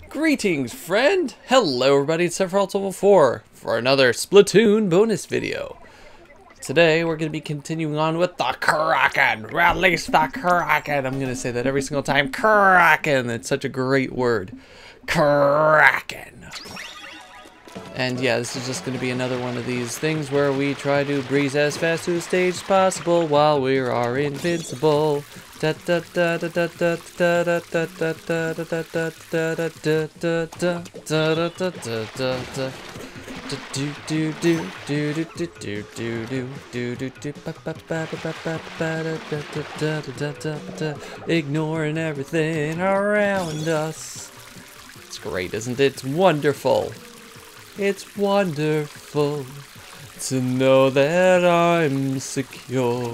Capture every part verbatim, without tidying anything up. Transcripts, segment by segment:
Greetings, friend! Hello, everybody, it's Sephiroth Level four for another Splatoon bonus video. Today, we're going to be continuing on with the Kraken! Release the Kraken! I'm going to say that every single time. Kraken! It's such a great word. Kraken! And yeah, this is just going to be another one of these things where we try to breeze as fast through the stage as possible while we are invincible. Da da da da da da da da da da da da da da da da da da da da. Do do do do do do do do do do do ba ba ba ba ba ba da da da da da. Ignoring everything around us. It's great, isn't it? It's wonderful. It's wonderful to know that I'm secure.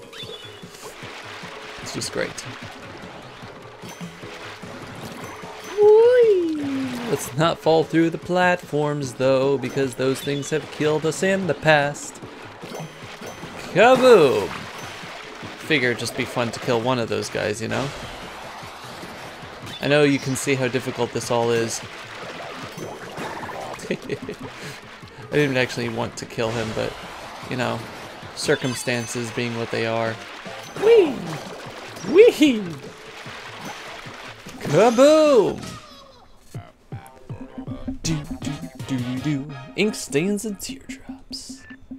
It's just great. Whee! Let's not fall through the platforms though, because those things have killed us in the past. Kaboom! Figure it'd just be fun to kill one of those guys, you know? I know you can see how difficult this all is. I didn't actually want to kill him, but, you know, circumstances being what they are. Whee! Whee! Kaboom! Do, do, do, do. Ink stains and teardrops.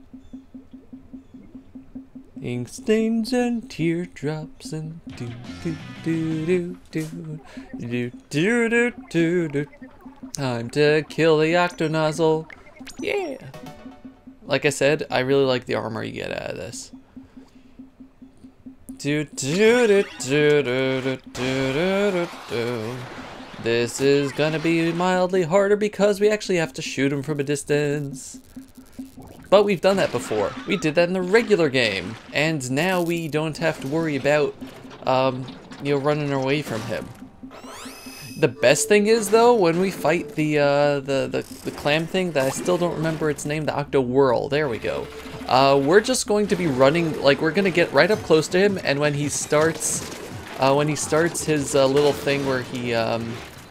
Ink stains and teardrops and do, do, do, do, do, do, do, do, do, do. Time to kill the octonozzle. Yeah. Like I said, I really like the armor you get out of this. Do, do, do, do, do, do, do, do, do. This is gonna be mildly harder because we actually have to shoot him from a distance. But we've done that before. We did that in the regular game. And now we don't have to worry about, um, you know, running away from him. The best thing is, though, when we fight the, uh, the, the, the clam thing that I still don't remember its name, the Octo Whirl, there we go. Uh, we're just going to be running, like, we're gonna get right up close to him, and when he starts, uh, when he starts his, uh, little thing where he, um,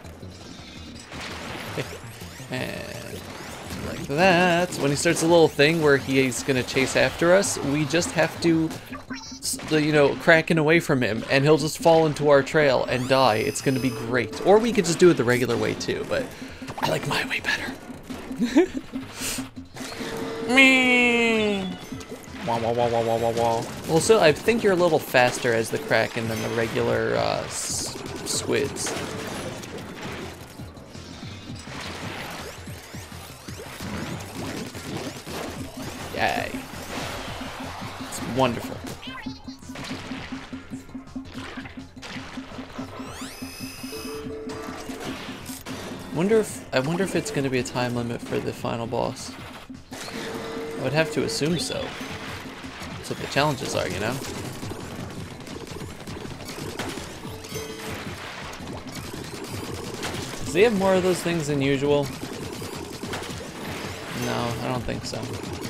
and like that, when he starts a little thing where he's gonna chase after us, we just have to, you know, cracking away from him, and he'll just fall into our trail and die. It's gonna be great. Or we could just do it the regular way too, but I like my way better. Me. Wah wah wah wah wah wah wah. Well, so I think you're a little faster as the Kraken than the regular uh, s squids. Yay! It's wonderful. Wonder if I wonder if it's going to be a time limit for the final boss. I would have to assume so. That's what the challenges are, you know? Does he have more of those things than usual? No, I don't think so.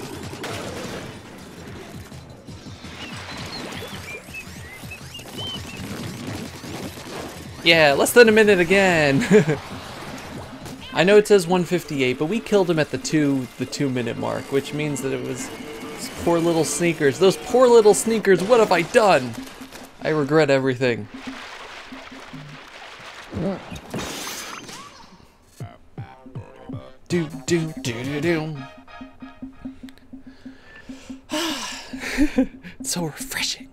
Yeah, less than a minute again! I know it says one fifty-eight, but we killed him at the two the two minute mark, which means that it was those poor little sneakers. Those poor little sneakers, what have I done? I regret everything. Do do do do do. It's so refreshing.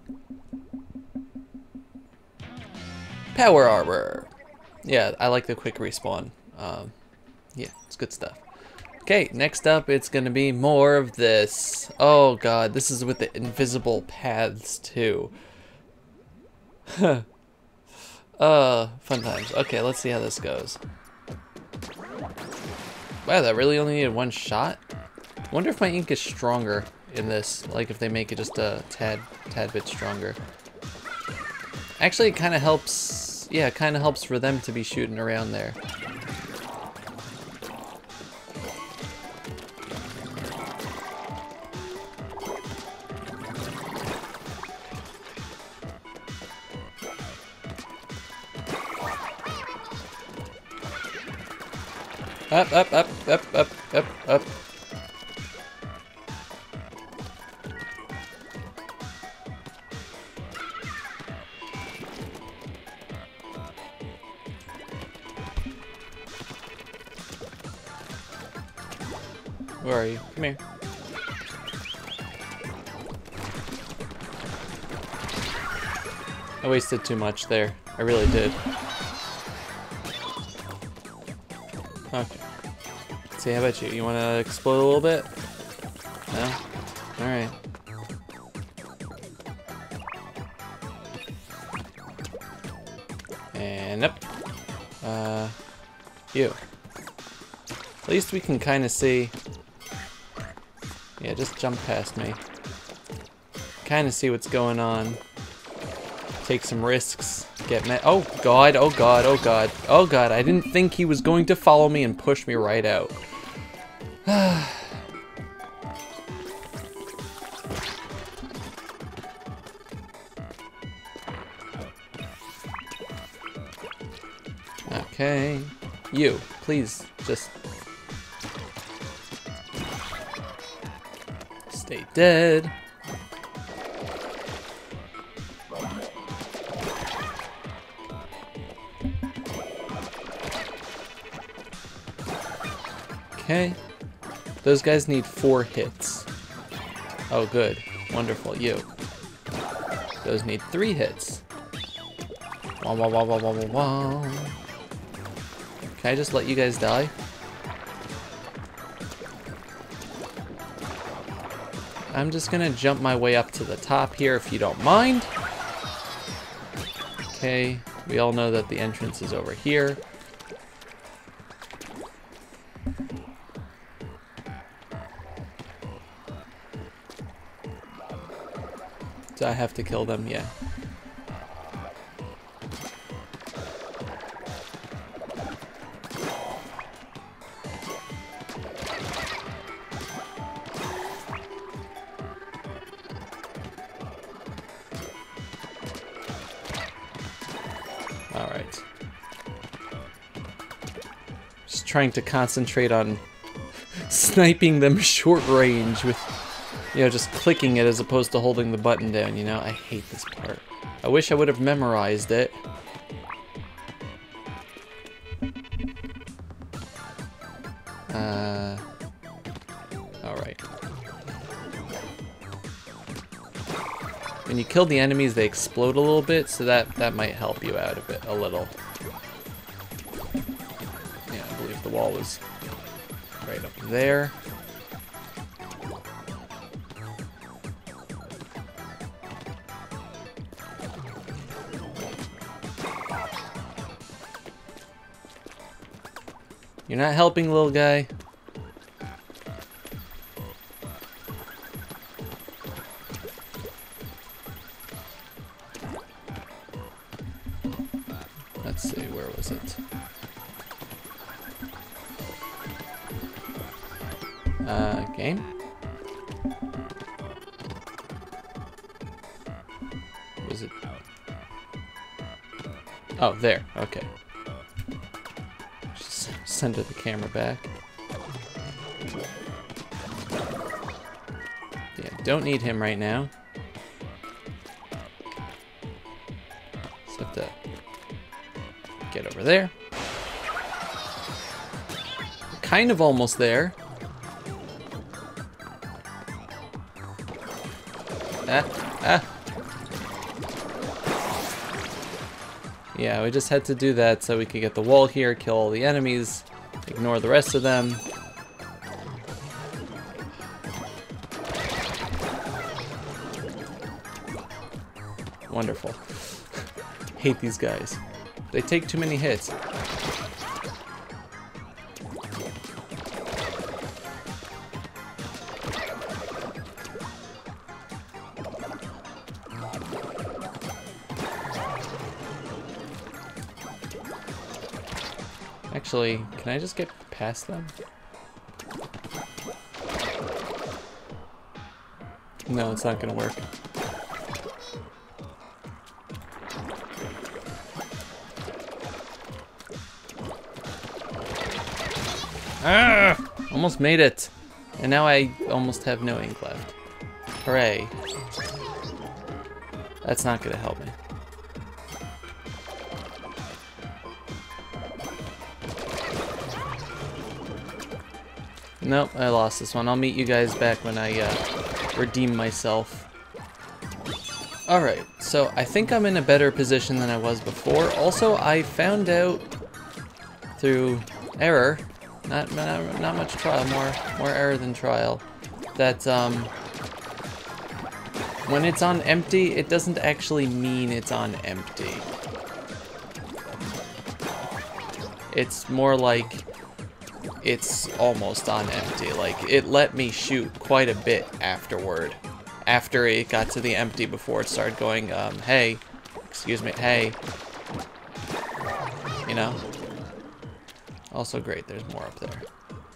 Power armor. Yeah, I like the quick respawn. Um, yeah, it's good stuff. Okay, next up, it's gonna be more of this. Oh god, this is with the invisible paths too. Huh. uh, fun times. Okay, let's see how this goes. Wow, that really only needed one shot? I wonder if my ink is stronger in this, like if they make it just a tad, tad bit stronger. Actually, it kind of helps, yeah, it kind of helps for them to be shooting around there. Up, up, up, up, up, up, up. Where are you? Come here. I wasted too much there. I really did. Okay. Let's see, how about you? You want to explode a little bit? No? Alright. And up. Uh, you. At least we can kind of see. Yeah, just jump past me. Kind of see what's going on. Take some risks. Get met. Oh god, oh god, oh god. Oh god, I didn't think he was going to follow me and push me right out. Okay. You, please, just stay dead. Okay. Those guys need four hits. Oh, good. Wonderful. You. Those need three hits. Wah, wah, wah, wah, wah, wah, wah. Can I just let you guys die? I'm just gonna jump my way up to the top here if you don't mind. Okay. We all know that the entrance is over here. Do I have to kill them? Yeah. All right. Just trying to concentrate on sniping them short range with, you know, just clicking it as opposed to holding the button down, you know? I hate this part. I wish I would have memorized it. Uh, alright. When you kill the enemies, they explode a little bit, so that, that might help you out a bit, a little. Yeah, I believe the wall was right up there. You're not helping, little guy. Let's see, where was it? Uh, game? Was it? Oh, there. Okay. Just send the camera back. Yeah, don't need him right now. Just have to get over there. Kind of almost there. Ah, ah. Yeah, we just had to do that so we could get the wall here, kill all the enemies, ignore the rest of them. Wonderful. Hate these guys. They take too many hits. Actually, can I just get past them? No, it's not gonna work. Ah, almost made it. And now I almost have no ink left. Hooray. That's not gonna help me. Nope, I lost this one. I'll meet you guys back when I uh, redeem myself. Alright, so I think I'm in a better position than I was before. Also, I found out through error, not, not, not much trial, more, more error than trial, that um, when it's on empty, it doesn't actually mean it's on empty. It's more like it's almost on empty. Like, it let me shoot quite a bit afterward. After it got to the empty before it started going, um, hey, excuse me, hey. You know? Also great, there's more up there.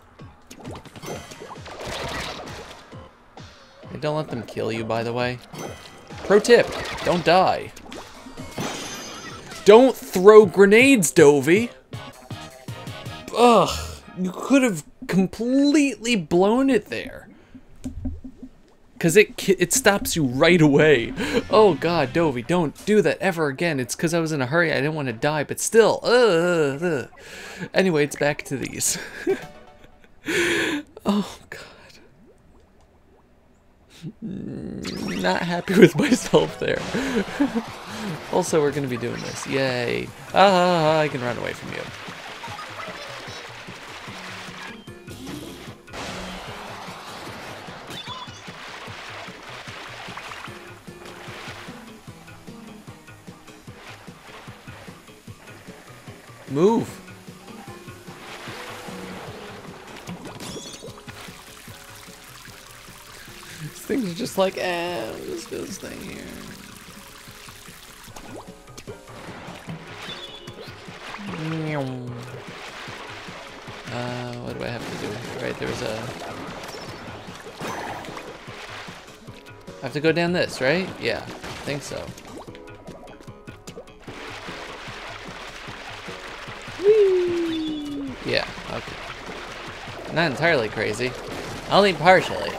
Hey, don't let them kill you, by the way. Pro tip, don't die. Don't throw grenades, Dovey! Ugh, you could have completely blown it there. Cause it it stops you right away. Oh God, Dovey, don't do that ever again. It's cause I was in a hurry. I didn't want to die, but still. Uh, uh. Anyway, it's back to these. Oh God. Not happy with myself there. Also, we're gonna be doing this. Yay! Ah, I can run away from you. Move. These things are just like, eh, I'm just gonna stay here. Uh, what do I have to do? Right, there's a... I have to go down this, right? Yeah, I think so. Whee! Yeah, okay. Not entirely crazy. Only partially.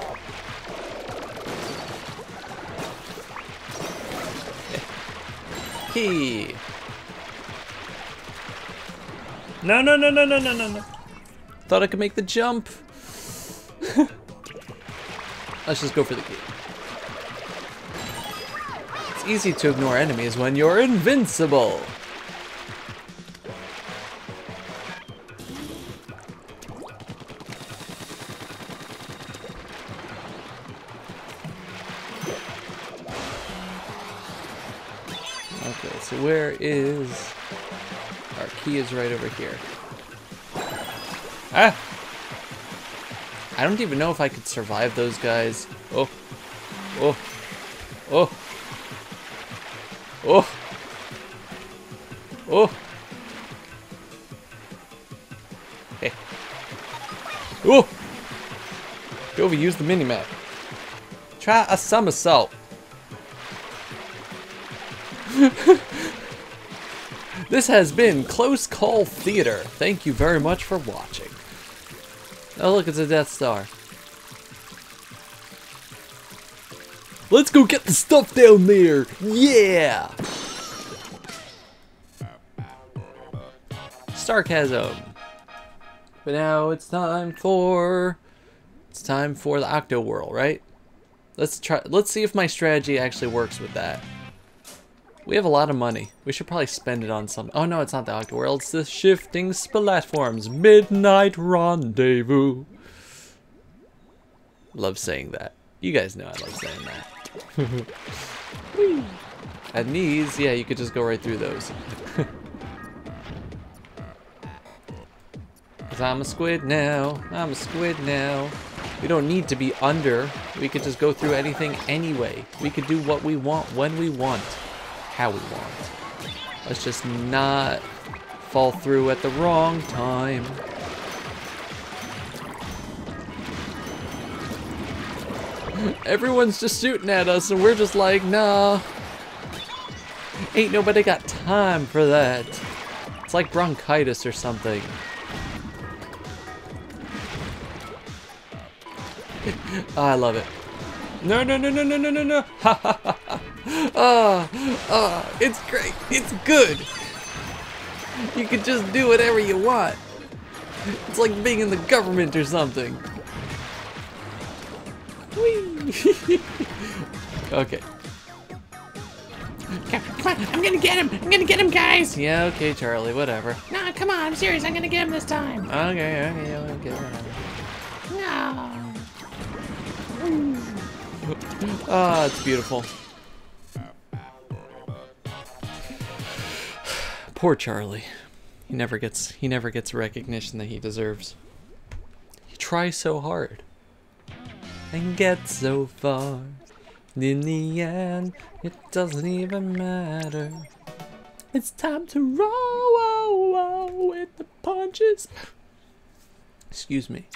Key. No, no, no, no, no, no, no, no. Thought I could make the jump. Let's just go for the key. It's easy to ignore enemies when you're invincible. Okay, so where is... Our key is right over here. Ah! I don't even know if I could survive those guys. Oh. Oh. Oh. Oh. Oh. Hey. Oh! Dovey, use the minimap. Try a somersault. This has been Close Call Theater. Thank you very much for watching. Oh look, it's a Death Star. Let's go get the stuff down there! Yeah! Sarcasm. But now it's time for... It's time for the Octo Whirl, right? Let's try. Let's see if my strategy actually works with that. We have a lot of money. We should probably spend it on something. Oh no, it's not the Octo World. It's the Shifting Platforms Midnight Rendezvous. Love saying that. You guys know I love saying that. And these, yeah, you could just go right through those. Cause I'm a squid now. I'm a squid now. We don't need to be under. We could just go through anything anyway. We could do what we want when we want. How we want. Let's just not fall through at the wrong time. Everyone's just shooting at us and we're just like, nah. Ain't nobody got time for that. It's like bronchitis or something. Oh, I love it. No, no, no, no, no, no, no, no. Ha, ha, ha, ha. Oh, oh, it's great. It's good. You can just do whatever you want. It's like being in the government or something. Whee. Okay. Come on, I'm gonna get him! I'm gonna get him, guys! Yeah, okay, Charlie, whatever. No, come on, I'm serious, I'm gonna get him this time! Okay, okay, okay, whatever. No! Ah, oh, it's beautiful. Poor Charlie. He never gets he never gets recognition that he deserves. He tries so hard and gets so far. In the end, it doesn't even matter. It's time to roll, roll, roll with the punches. Excuse me.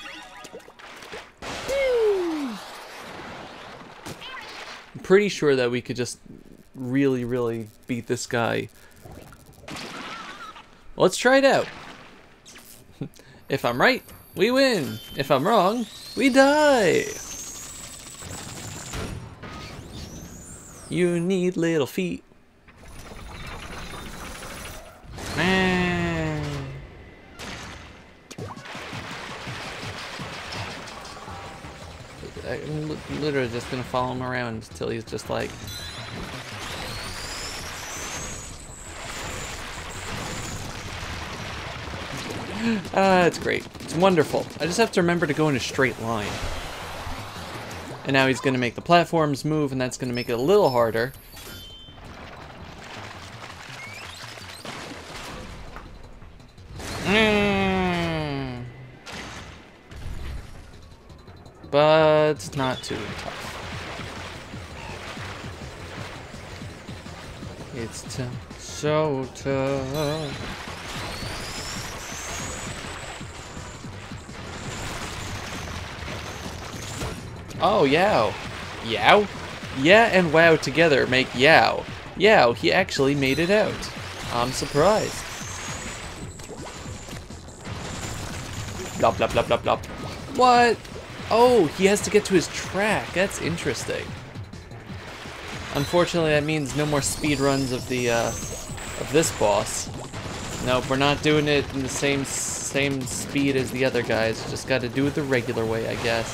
I'm pretty sure that we could just really, really beat this guy. Let's try it out. If I'm right, we win. If I'm wrong, we die. You need little feet. Man. I'm literally just gonna follow him around until he's just like. Ah, uh, it's great. It's wonderful. I just have to remember to go in a straight line. And now he's going to make the platforms move, and that's going to make it a little harder. Mm. But it's not too tough. It's t so tough. Oh, yow. Yow? Yeah and wow together make yow. Yow, he actually made it out. I'm surprised. Blop, blop, blop, blop, blop. What? Oh, he has to get to his track. That's interesting. Unfortunately, that means no more speed runs of the, uh, of this boss. Nope, we're not doing it in the same, same speed as the other guys. Just gotta do it the regular way, I guess.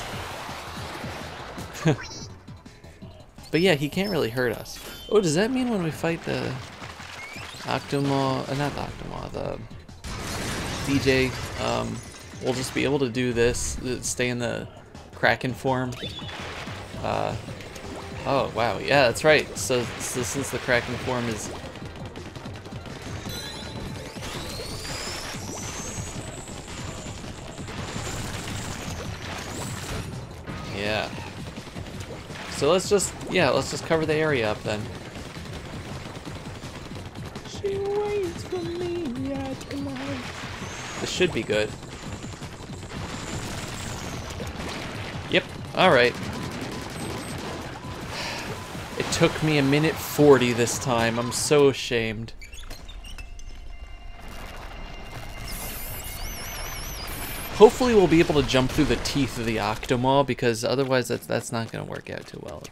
But yeah, he can't really hurt us. Oh, does that mean when we fight the Octomaw, uh, not the Octomaw, the D J, um, we'll just be able to do this, stay in the Kraken form? Uh, oh, wow, yeah, that's right. So, so since the Kraken form is... Yeah. So let's just, yeah, let's just cover the area up then. She waits for me at the house. This should be good. Yep, alright. It took me a minute forty this time. I'm so ashamed. Hopefully we'll be able to jump through the teeth of the Octomaw, because otherwise that's, that's not going to work out too well.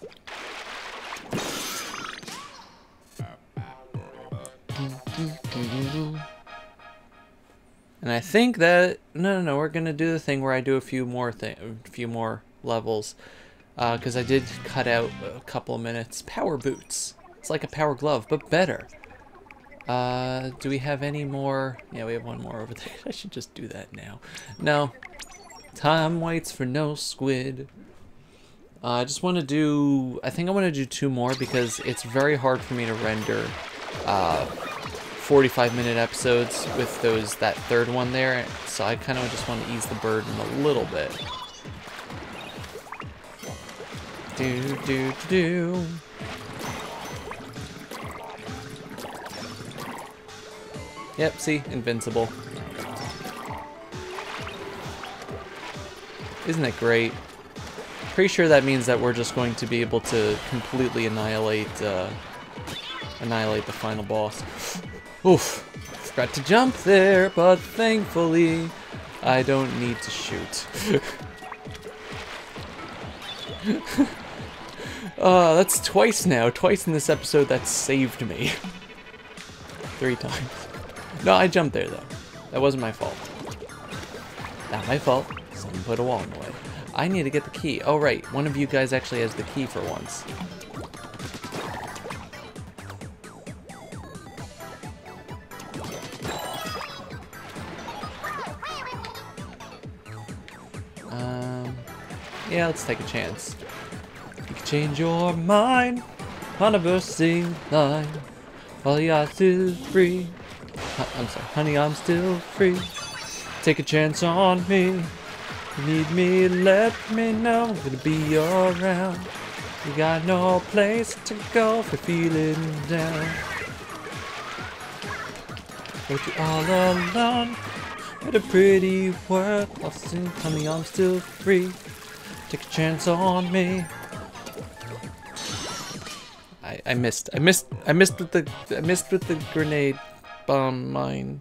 And I think that... No, no, no, we're going to do the thing where I do a few more, thing, a few more levels. Because uh, I did cut out a couple of minutes. Power boots. It's like a power glove, but better. Uh, do we have any more? Yeah, we have one more over there. I should just do that now. No. Time waits for no squid. Uh, I just want to do... I think I want to do two more because it's very hard for me to render uh, forty-five minute episodes with those that third one there. So I kind of just want to ease the burden a little bit. Do, do, do. Yep, see? Invincible. Isn't it great? Pretty sure that means that we're just going to be able to completely annihilate, uh, annihilate the final boss. Oof. Forgot to jump there, but thankfully I don't need to shoot. Uh, that's twice now. Twice in this episode that saved me. Three times. No, I jumped there though. That wasn't my fault. Not my fault. Someone put a wall in the way. I need to get the key. Oh right, one of you guys actually has the key for once. Um, yeah, let's take a chance. You can change your mind on a bursting line. All you got is free. I'm sorry, honey, I'm still free. Take a chance on me. You need me, let me know. I'm gonna be around. You got no place to go if you're feeling down. But you're all alone in a pretty world. Lost in, honey, I'm still free. Take a chance on me. I, I missed. I missed. I missed with the. I missed with the grenade bomb mine.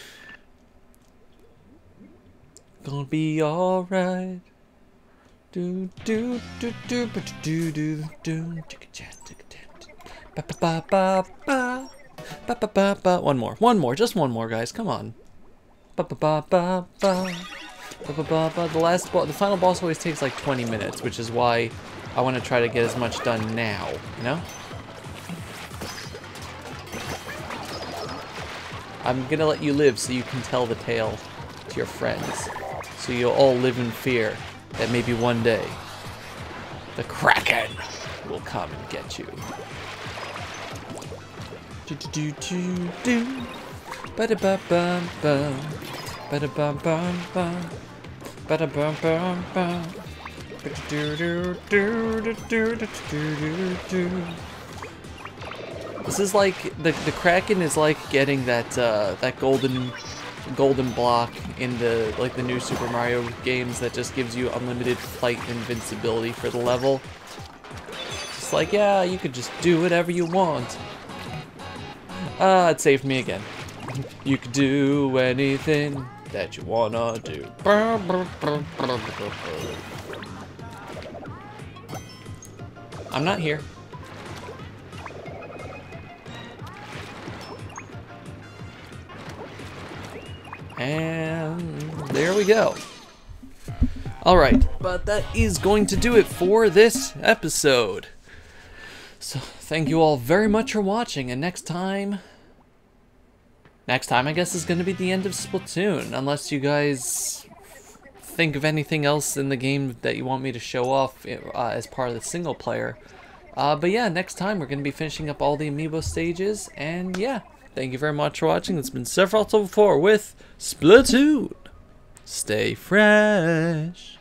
Gonna be alright. Do do do do do do do do. Take a chance. Take a chance. Ba ba ba ba ba. Ba ba ba ba. One more. One more. Just one more, guys. Come on. Ba ba ba ba ba. Ba ba ba ba. The last boss. The final boss always takes like twenty minutes, which is why I want to try to get as much done now. You know. I'm gonna let you live so you can tell the tale to your friends. So you'll all live in fear that maybe one day the Kraken will come and get you. Do do do do do. Ba da ba bum bum. Ba da bum bum bum. Ba da bum bum bum. Do do do do do do do do. This is like the the Kraken is like getting that uh, that golden golden block in the like the new Super Mario games that just gives you unlimited flight invincibility for the level. It's like, yeah, you could just do whatever you want. Ah, uh, it saved me again. You could do anything that you wanna do. I'm not here. And there we go. Alright, but that is going to do it for this episode. So, thank you all very much for watching, and next time... Next time, I guess, is going to be the end of Splatoon, unless you guys think of anything else in the game that you want me to show off uh, as part of the single player. Uh, but yeah, next time we're going to be finishing up all the amiibo stages, and yeah. Thank you very much for watching. It's been Sephiroth before with Splatoon. Stay fresh.